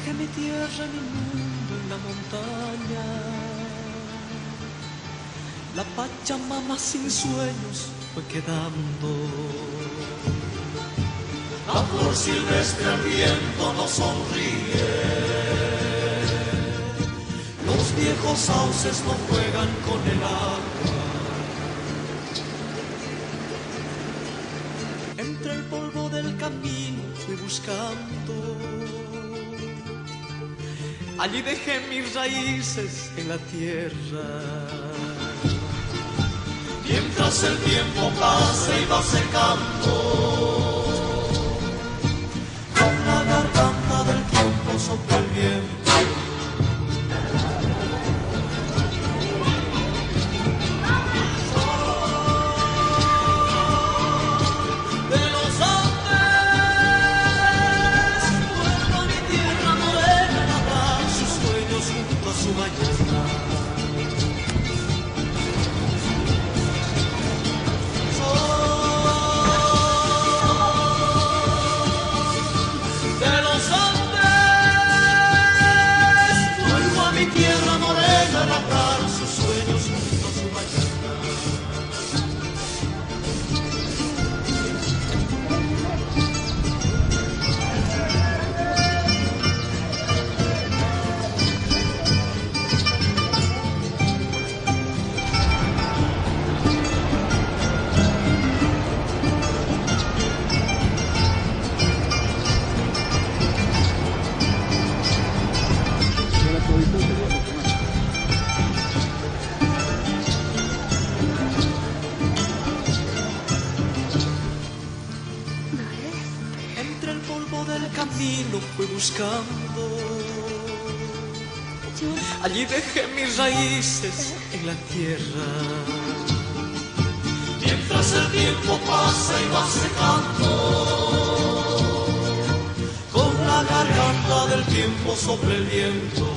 Dejé mi tierra, mi mundo en la montaña. La Pachamama sin sueños fue quedando. La flor silvestre al viento nos sonríe. Los viejos sauces no juegan con el agua. Entre el polvo del camino fui buscando. Allí dejé mis raíces en la tierra. Mientras el tiempo pasa y va secando, con la garganta del tiempo sopla el viento. Entre el polvo del camino fui buscando. Allí dejé mis raíces en la tierra. Mientras el tiempo pasa y va secando, con la garganta del tiempo sopla el viento.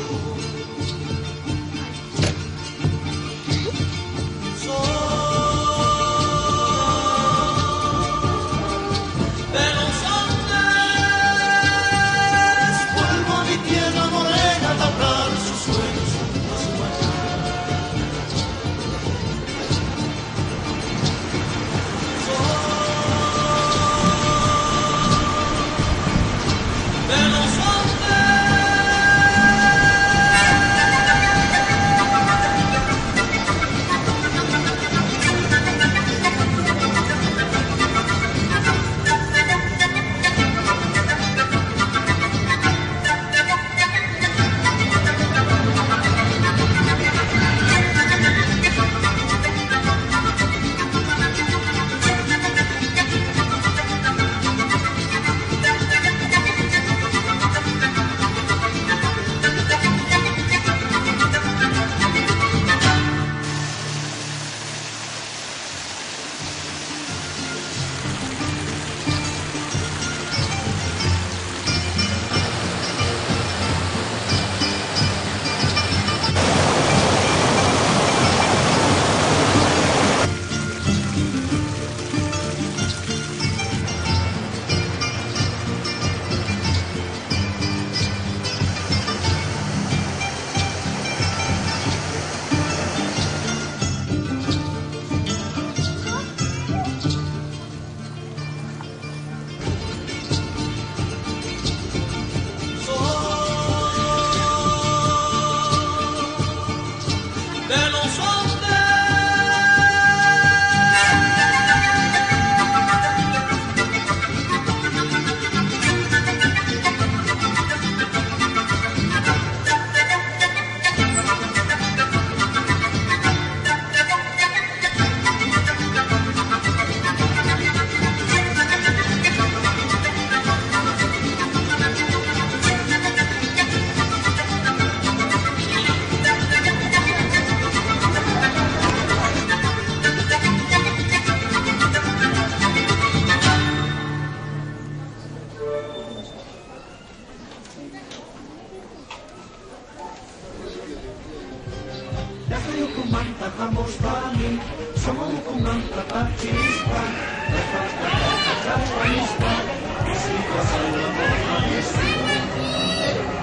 Manta kamu spani, samo kumanta pacispa, Ispa, Ispa, Ispa, Ispa,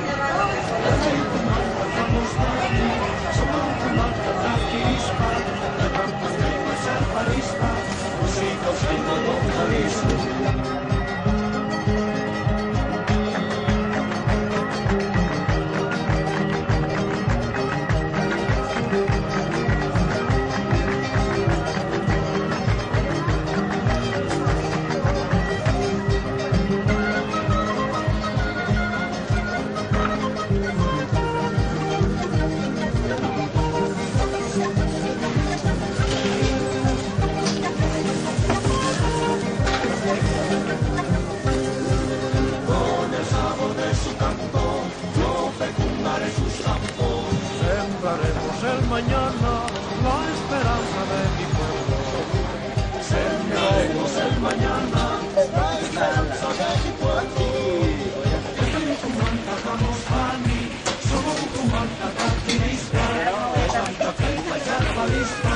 mañana la esperanza de mi pueblo. Sembraremos el mañana la esperanza de mi pueblo. Desde Tucumán cantamos Pani, somos Tucumán, Tataquirispa, Santa Fe y Carvalista,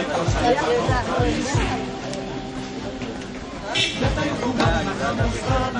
desde Tucumán cantamos Pani.